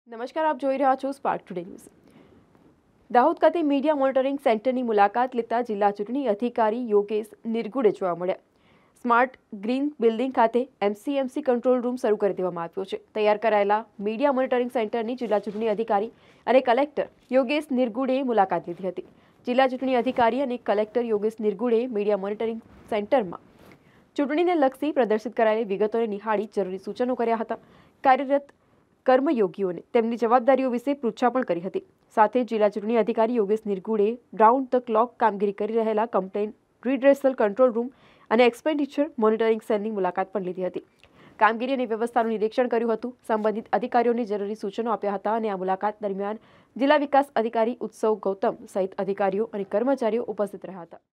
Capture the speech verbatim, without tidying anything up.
નમસ્કાર, આપ જોઈ રહ્યા છો સ્પાર્ક ટુડે ન્યૂઝ. દાહોદ ખાતે મીડિયા મોનિટરિંગ સેન્ટરની મુલાકાત લેતા જિલ્લા ચૂંટણી અધિકારી યોગેશ નિરગુડે જોવા મળ્યા. સ્માર્ટ ગ્રીન બિલ્ડિંગ ખાતે એમસીએમસી કંટ્રોલ રૂમ શરૂ કરી દેવામાં આવ્યો છે. તૈયાર કરાયેલા મીડિયા મોનિટરિંગ સેન્ટરની જિલ્લા ચૂંટણી અધિકારી અને કલેક્ટર યોગેશ નિરગુડેએ મુલાકાત લીધી હતી. જિલ્લા ચૂંટણી અધિકારી અને કલેક્ટર યોગેશ નિરગુડેએ મીડિયા મોનિટરિંગ સેન્ટરમાં ચૂંટણીને લક્ષી પ્રદર્શિત કરાયેલી વિગતોને નિહાળી જરૂરી સૂચનો કર્યા હતા. કાર્યરત કર્મયોગીઓને તેમની જવાબદારીઓ વિશે પૃચ્છા પણ કરી હતી. સાથે જિલ્લા ચૂંટણી અધિકારી Yogesh Nirgude round the clock કામગીરી કરી રહેલા કમ્પ્લેન રીડ્રેસલ કંટ્રોલ રૂમ અને એક્સપેન્ડિચર મોનિટરિંગ સેલની મુલાકાત પણ લીધી હતી. કામગીરી અને વ્યવસ્થાનું નિરીક્ષણ કર્યું હતું. સંબંધિત અધિકારીઓને જરૂરી સૂચનો આપ્યા હતા અને આ મુલાકાત દરમિયાન જિલ્લા વિકાસ અધિકારી ઉત્સવ ગૌતમ સહિત અધિકારીઓ અને કર્મચારીઓ ઉપસ્થિત રહ્યા હતા.